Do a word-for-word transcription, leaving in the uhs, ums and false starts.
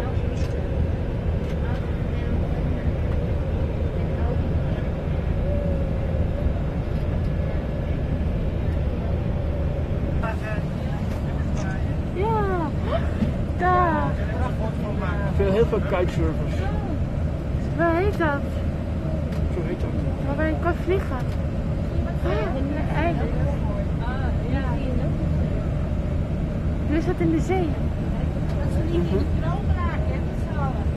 Ja, daar. Ik vind heel veel kitesurfers. Waar heet dat? Zo heet dat. Waarbij je kan vliegen. Oh, eigenlijk. Nu is dat in de zee. Mhm.